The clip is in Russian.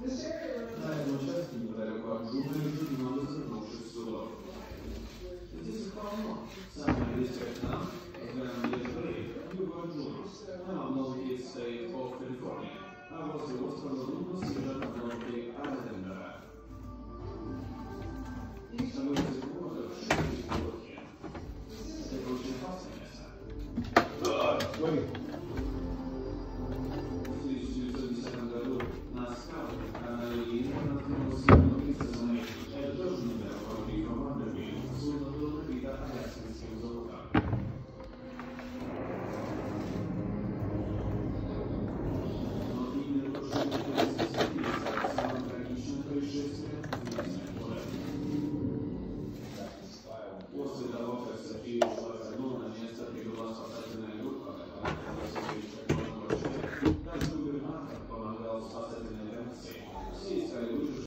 На этом участке неподалеку от Джунгли много затянувших судов. Здесь полно. Самое близкое к нам — Гранд Рей, юго от Джуна. Там много есть стоит of Калифорния, а возле острова Лунос